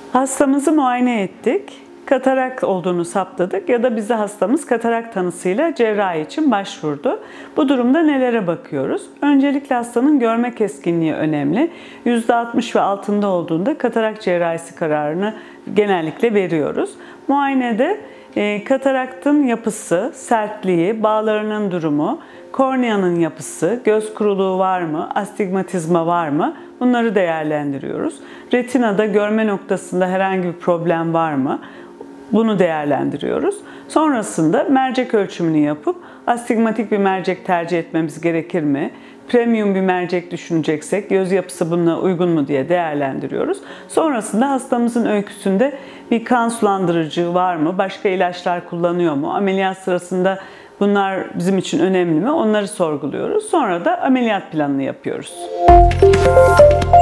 Hastamızı muayene ettik. Katarak olduğunu saptadık ya da bize hastamız katarak tanısıyla cerrahi için başvurdu. Bu durumda nelere bakıyoruz? Öncelikle hastanın görme keskinliği önemli. %60 ve altında olduğunda katarak cerrahisi kararını genellikle veriyoruz. Muayenede kataraktın yapısı, sertliği, bağlarının durumu, korneanın yapısı, göz kuruluğu var mı, astigmatizma var mı? Bunları değerlendiriyoruz. Retinada görme noktasında herhangi bir problem var mı? Bunu değerlendiriyoruz. Sonrasında mercek ölçümünü yapıp astigmatik bir mercek tercih etmemiz gerekir mi? Premium bir mercek düşüneceksek göz yapısı buna uygun mu diye değerlendiriyoruz. Sonrasında hastamızın öyküsünde bir kan sulandırıcı var mı? Başka ilaçlar kullanıyor mu? Ameliyat sırasında bunlar bizim için önemli mi? Onları sorguluyoruz. Sonra da ameliyat planını yapıyoruz.